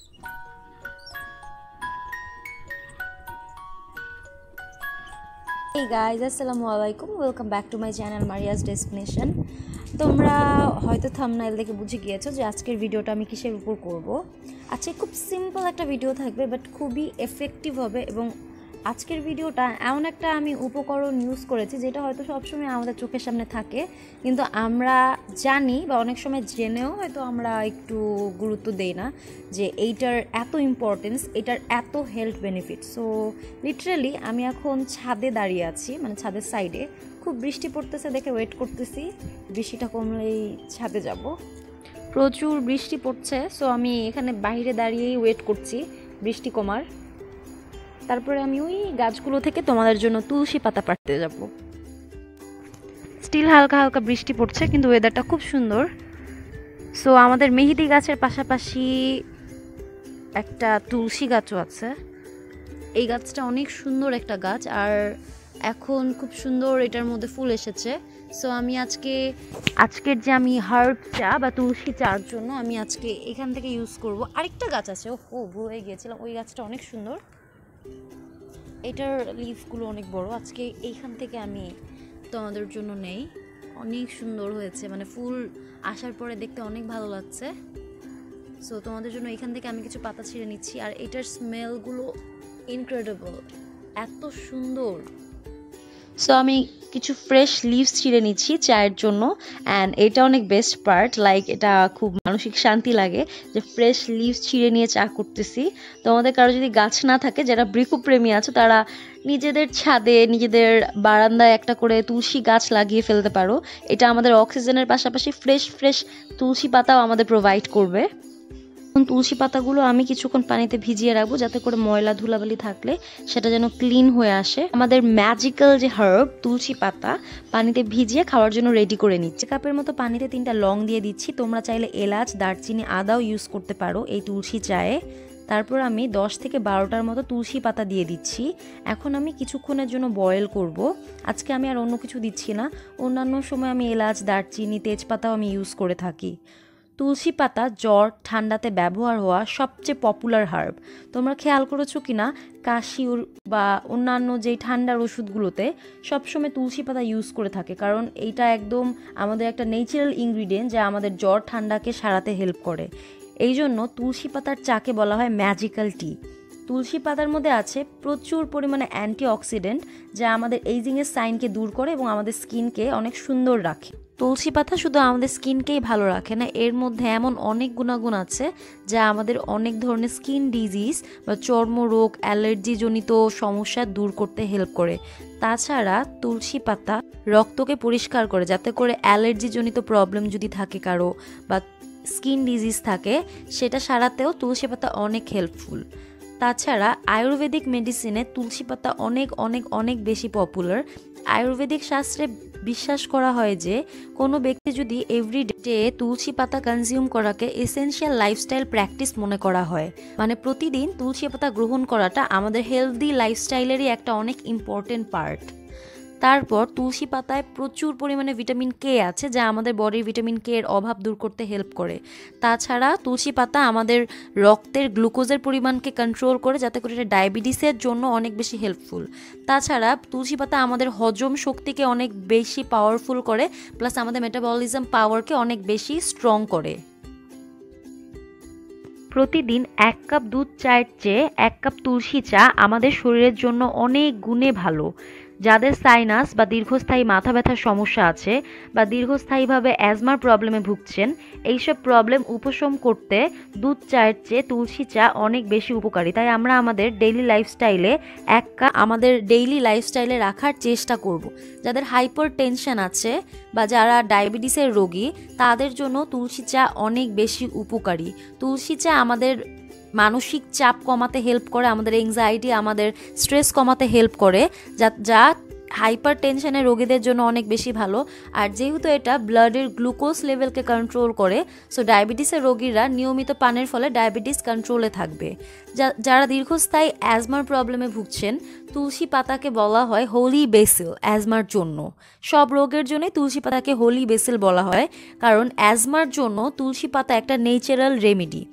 Hey guys, আসসালামু আলাইকুম, welcome back to my channel Maria's destination. তোমরা হয়তো থাম্বনেইল দেখে বুঝে গিয়েছো যে আজকের ভিডিওটা আমি কিসের উপর করব। আজকে খুব সিম্পল একটা ভিডিও থাকবে, বাট খুবই এফেক্টিভ হবে। এবং আজকের ভিডিওটা এমন একটা আমি উপকরণ ইউজ করেছি যেটা হয়তো সবসময় আমাদের চোখের সামনে থাকে, কিন্তু আমরা জানি বা অনেক সময় জেনেও হয়তো আমরা একটু গুরুত্ব দেই না যে এইটার এত ইম্পর্টেন্স, এটার এত হেলথ বেনিফিট। সো লিটারালি আমি এখন ছাদে দাঁড়িয়ে আছি, মানে ছাদের সাইডে। খুব বৃষ্টি পড়তেছে দেখে ওয়েট করতেছি বৃষ্টিটা কমলেই ছাদে যাব। প্রচুর বৃষ্টি পড়ছে, সো আমি এখানে বাইরে দাঁড়িয়েই ওয়েট করছি বৃষ্টি কমার। তারপরে আমি ওই গাছগুলো থেকে তোমাদের জন্য তুলসী পাতা পাড়তে যাব। স্টিল হালকা হালকা বৃষ্টি পড়ছে, কিন্তু ওয়েদারটা খুব সুন্দর। সো আমাদের মেহেদি গাছের পাশাপাশি একটা তুলসী গাছও আছে। এই গাছটা অনেক সুন্দর একটা গাছ, আর এখন খুব সুন্দর এটার মধ্যে ফুল এসেছে। সো আমি আজকের যে আমি হার্ব চা বা তুলসী চার জন্য আমি আজকে এখান থেকে ইউজ করব। আরেকটা গাছ আছে, ভুলে গিয়েছিলাম, ওই গাছটা অনেক সুন্দর, এটার লিফগুলো অনেক বড়। আজকে এইখান থেকে আমি তোমাদের জন্য নেই। অনেক সুন্দর হয়েছে, মানে ফুল আসার পরে দেখতে অনেক ভালো লাগছে। সো তোমাদের জন্য এখান থেকে আমি কিছু পাতা ছিঁড়ে নিচ্ছি, আর এটার স্মেলগুলো ইনক্রেডিবল, এত সুন্দর। সো আমি কিছু ফ্রেশ লিভস ছিঁড়ে নিচ্ছি চায়ের জন্য। অ্যান্ড এটা অনেক বেস্ট পার্ট, লাইক এটা খুব মানসিক শান্তি লাগে যে ফ্রেশ লিভস ছিঁড়ে নিয়ে চা করতেছি। তোমাদের কারো যদি গাছ না থাকে, যারা বৃক্ষপ্রেমী আছে, তারা নিজেদের ছাদে নিজেদের বারান্দায় একটা করে তুলসী গাছ লাগিয়ে ফেলতে পারো। এটা আমাদের অক্সিজেনের পাশাপাশি ফ্রেশ ফ্রেশ তুলসী পাতাও আমাদের প্রোভাইড করবে। তুলসী পাতাগুলো আমি কিছুক্ষণ পানিতে ভিজিয়ে রাখবো, যাতে করে ময়লা ধুলাবালি থাকলে সেটা যেন ক্লিন হয়ে আসে। আমাদের ম্যাজিক্যাল যে হার্ব তুলসী পাতা পানিতে ভিজিয়ে খাওয়ার জন্য রেডি করে নিচ্ছি। কাপের মতো পানিতে 3টা লং দিয়ে দিচ্ছি। তোমরা চাইলে এলাচ, দারচিনি, আদাও ইউজ করতে পারো এই তুলসী চায়ে। তারপর আমি 10 থেকে 12টার মতো তুলসী পাতা দিয়ে দিচ্ছি। এখন আমি কিছুক্ষণের জন্য বয়েল করব। আজকে আমি আর অন্য কিছু দিচ্ছি না। অন্যান্য সময় আমি এলাচ, দারচিনি, তেজপাতাও আমি ইউজ করে থাকি। তুলসী পাতা জ্বর ঠান্ডাতে ব্যবহার হওয়া সবচেয়ে পপুলার হার্ব। তোমরা খেয়াল করেছো কি না, কাশি বা অন্যান্য যেই ঠান্ডার ওষুধগুলোতে সবসময় তুলসী পাতা ইউজ করে থাকে, কারণ এইটা একদম আমাদের একটা ন্যাচারাল ইনগ্রিডিয়েন্ট যা আমাদের জ্বর ঠান্ডাকে সারাতে হেল্প করে। এই জন্য তুলসী পাতার চাকে বলা হয় ম্যাজিক্যাল টি। তুলসী পাতার মধ্যে আছে প্রচুর পরিমাণে অ্যান্টিঅক্সিডেন্ট, যা আমাদের এইজিংয়ের সাইনকে দূর করে এবং আমাদের স্কিনকে অনেক সুন্দর রাখে। তুলসী পাতা শুধু আমাদের স্কিনকেই ভালো রাখে না, এর মধ্যে এমন অনেক গুণাগুণ আছে যা আমাদের অনেক ধরনের স্কিন ডিজিজ বা চর্মরোগ, অ্যালার্জিজনিত সমস্যা দূর করতে হেল্প করে। তাছাড়া তুলসী পাতা রক্তকে পরিষ্কার করে, যাতে করে অ্যালার্জিজনিত প্রবলেম যদি থাকে কারো বা স্কিন ডিজিজ থাকে, সেটা সারাতেও তুলসী পাতা অনেক হেল্পফুল। তাছাড়া আয়ুর্বেদিক মেডিসিনে তুলসী পাতা অনেক অনেক অনেক বেশি পপুলার। আয়ুর্বেদিক শাস্ত্রে বিশ্বাস করা হয় যে কোনো ব্যক্তি যদি এভরিডে তুলসী পাতা কনজিউম করাকে এসেনশিয়াল লাইফস্টাইল প্র্যাকটিস মনে করা হয়, মানে প্রতিদিন তুলসী পাতা গ্রহণ করাটা আমাদের হেলদি লাইফস্টাইলেরই একটা অনেক ইম্পর্টেন্ট পার্ট। তারপর তুলসী পাতায় প্রচুর পরিমাণে ভিটামিন কে আছে, যা আমাদের বডির ভিটামিন কে এর অভাব দূর করতে হেল্প করে। তাছাড়া তুলসী পাতা আমাদের রক্তের গ্লুকোজের পরিমাণকে কন্ট্রোল করে, যাতে করে এটা ডায়াবেটিসের জন্য অনেক বেশি হেল্পফুল। তাছাড়া তুলসী পাতা আমাদের হজম শক্তিকে অনেক বেশি পাওয়ারফুল করে, প্লাস আমাদের মেটাবলিজম পাওয়ারকে অনেক বেশি স্ট্রং করে। প্রতিদিন 1 কাপ দুধ চায়ের চেয়ে 1 কাপ তুলসী চা আমাদের শরীরের জন্য অনেক গুণে ভালো। যাদের সাইনাস বা দীর্ঘস্থায়ী মাথা ব্যথার সমস্যা আছে বা দীর্ঘস্থায়ীভাবে অ্যাজমার প্রবলেমে ভুগছেন, এইসব প্রবলেম উপশম করতে দুধ চায়ের চেয়ে তুলসী চা অনেক বেশি উপকারী। তাই আমরা আমাদের ডেইলি লাইফস্টাইলে রাখার চেষ্টা করব। যাদের হাইপার টেনশন আছে বা যারা ডায়াবেটিসের রোগী, তাদের জন্য তুলসী চা অনেক বেশি উপকারী। তুলসী চা আমাদের মানসিক চাপ কমাতে হেল্প করে, আমাদের এংজাইটি, আমাদের স্ট্রেস কমাতে হেল্প করে, যা হাইপার টেনশনের রোগীদের জন্য অনেক বেশি ভালো। আর যেহেতু এটা ব্লাডের গ্লুকোজ লেভেলকে কন্ট্রোল করে, সো ডায়াবেটিসের রোগীরা নিয়মিত পানের ফলে ডায়াবেটিস কন্ট্রোলে থাকবে। যারা দীর্ঘস্থায়ী অ্যাজমার প্রবলেমে ভুগছেন, তুলসী পাতাকে বলা হয় হোলি বেসিল অ্যাজমার জন্য। সব রোগের জন্যই তুলসী পাতাকে হোলি বেসিল বলা হয়, কারণ অ্যাজমার জন্য তুলসী পাতা একটা ন্যাচারাল রেমেডি।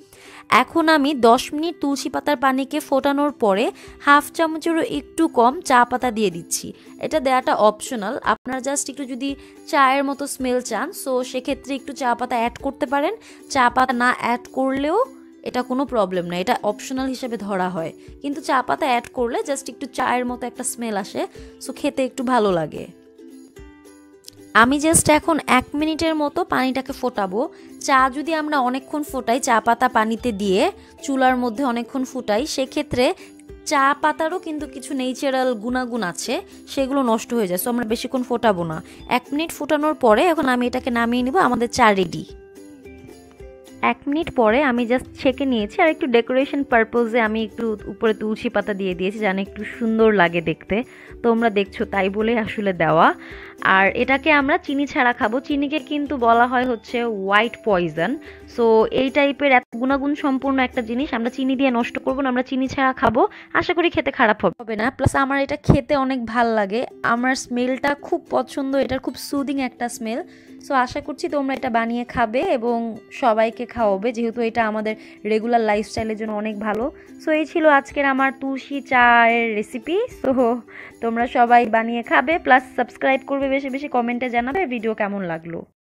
এখন আমি 10 মিনিট তুলসী পাতার পানিকে ফোটানোর পরে হাফ চামচেরও একটু কম চা পাতা দিয়ে দিচ্ছি। এটা দেওয়াটা অপশনাল, আপনারা জাস্ট একটু যদি চায়ের মতো স্মেল চান সো সেক্ষেত্রে একটু চা পাতা অ্যাড করতে পারেন। চা পাতা না অ্যাড করলেও এটা কোনো প্রবলেম না, এটা অপশনাল হিসেবে ধরা হয়, কিন্তু চা পাতা অ্যাড করলে জাস্ট একটু চায়ের মতো একটা স্মেল আসে, সো খেতে একটু ভালো লাগে। আমি জাস্ট এখন 1 মিনিটের মতো পানিটাকে ফোটাবো। চা যদি আমরা অনেকক্ষণ ফোটাই, চা পাতা পানিতে দিয়ে চুলার মধ্যে অনেকক্ষণ ফুটাই, সেক্ষেত্রে চা পাতারও কিন্তু কিছু ন্যাচারাল গুণাগুণ আছে, সেগুলো নষ্ট হয়ে যায়। সো আমরা বেশিক্ষণ ফোটাবো না। 1 মিনিট ফোটানোর পরে এখন আমি এটাকে নামিয়ে নিব, আমাদের চা রেডি। 1 মিনিট পরে আমি জাস্ট ছেঁকে নিয়েছি, আর একটু ডেকোরেশন পারপোজে আমি একটু উপরে তুলসী পাতা দিয়ে দিয়েছি যেন একটু সুন্দর লাগে দেখতে। তোমরা দেখছো তাই বলে আসলে দেওয়া। আর এটাকে আমরা চিনি ছাড়া খাবো। চিনিকে কিন্তু বলা হয় হচ্ছে হোয়াইট পয়জন। সো এই টাইপের এত গুণাগুণ সম্পূর্ণ একটা জিনিস আমরা চিনি দিয়ে নষ্ট করবো না, আমরা চিনি ছাড়া খাবো। আশা করি খেতে খারাপ হবে না। প্লাস আমার এটা খেতে অনেক ভাল লাগে, আমার স্মেলটা খুব পছন্দ, এটার খুব সুদিং একটা স্মেল। সো আশা করছি তোমরা এটা বানিয়ে খাবে এবং সবাইকে খাওয়াবে, যেহেতু এটা আমাদের রেগুলার লাইফস্টাইলের জন্য অনেক ভালো। সো এই ছিল আজকের আমার তুলসী চায়ের রেসিপি। সো তোমরা সবাই বানিয়ে খাবে, প্লাস সাবস্ক্রাইব করবে বেশি বেশি, কমেন্টে জানাবে ভিডিও কেমন লাগলো।